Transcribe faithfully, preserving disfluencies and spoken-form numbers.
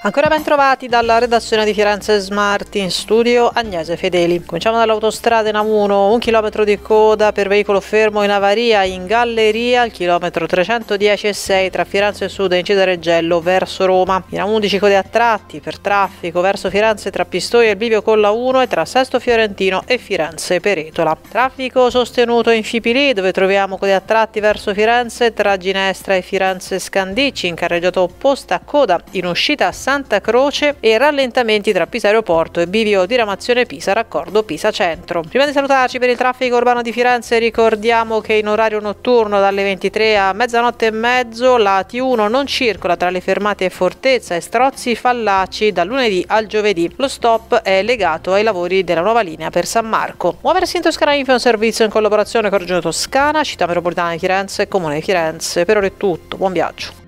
Ancora ben trovati dalla redazione di Firenze Smart, in studio Agnese Fedeli. Cominciamo dall'autostrada in A uno, un chilometro di coda per veicolo fermo in avaria in galleria al chilometro trecentodieci e sei tra Firenze Sud e Incidereggello verso Roma. In A undici code a tratti per traffico verso Firenze tra Pistoia e il bivio con la uno e tra Sesto Fiorentino e Firenze Peretola. Traffico sostenuto in Fipili, dove troviamo code a tratti verso Firenze tra Ginestra e Firenze Scandicci, in carreggiata opposta coda in uscita a Santa Croce e rallentamenti tra Pisa Aeroporto e bivio diramazione Pisa raccordo Pisa Centro. Prima di salutarci per il traffico urbano di Firenze ricordiamo che in orario notturno dalle ventitré a mezzanotte e mezzo la T uno non circola tra le fermate Fortezza e Strozzi Fallaci dal lunedì al giovedì. Lo stop è legato ai lavori della nuova linea per San Marco. Muoversi in Toscana Info è un servizio in collaborazione con Regione Toscana, Città Metropolitana di Firenze e Comune di Firenze. Per ora è tutto, buon viaggio.